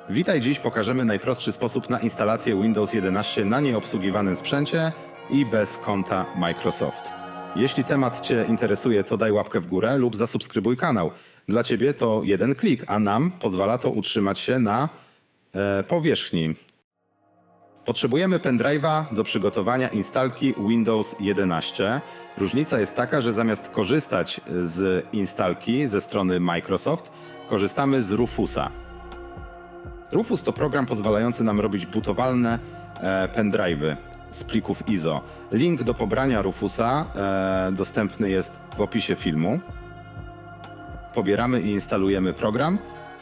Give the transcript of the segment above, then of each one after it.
Witaj, dziś pokażemy najprostszy sposób na instalację Windows 11 na nieobsługiwanym sprzęcie i bez konta Microsoft. Jeśli temat Cię interesuje, to daj łapkę w górę lub zasubskrybuj kanał. Dla Ciebie to jeden klik, a nam pozwala to utrzymać się na powierzchni. Potrzebujemy pendrive'a do przygotowania instalki Windows 11. Różnica jest taka, że zamiast korzystać z instalki ze strony Microsoft, korzystamy z Rufusa. Rufus to program pozwalający nam robić bootowalne pendrive'y z plików ISO. Link do pobrania Rufusa dostępny jest w opisie filmu. Pobieramy i instalujemy program.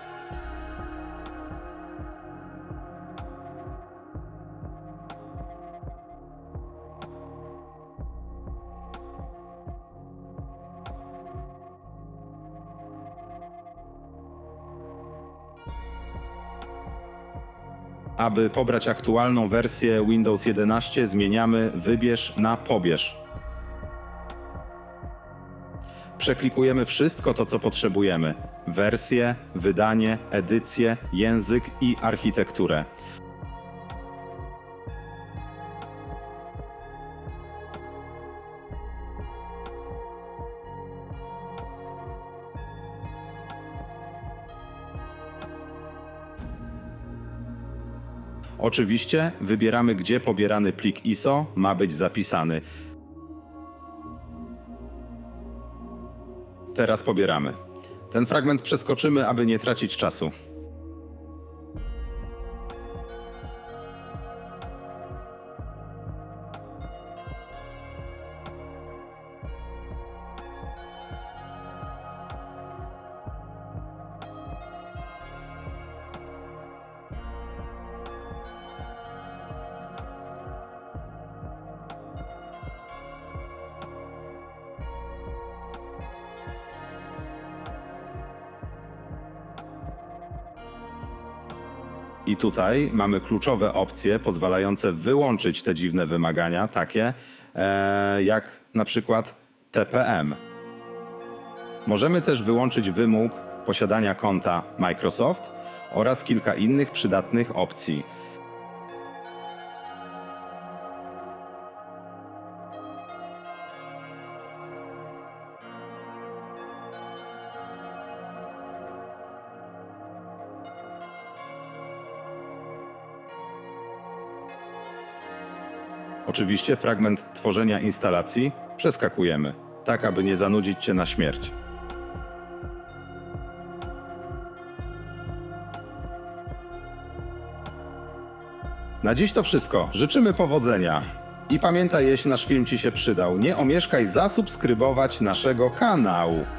Aby pobrać aktualną wersję Windows 11, zmieniamy wybierz na pobierz. Przeklikujemy wszystko to, co potrzebujemy. Wersję, wydanie, edycję, język i architekturę. Oczywiście wybieramy, gdzie pobierany plik ISO ma być zapisany. Teraz pobieramy. Ten fragment przeskoczymy, aby nie tracić czasu. I tutaj mamy kluczowe opcje pozwalające wyłączyć te dziwne wymagania, takie jak na przykład TPM. Możemy też wyłączyć wymóg posiadania konta Microsoft oraz kilka innych przydatnych opcji. Oczywiście fragment tworzenia instalacji przeskakujemy, tak aby nie zanudzić Cię na śmierć. Na dziś to wszystko. Życzymy powodzenia. I pamiętaj, jeśli nasz film Ci się przydał, nie omieszkaj zasubskrybować naszego kanału.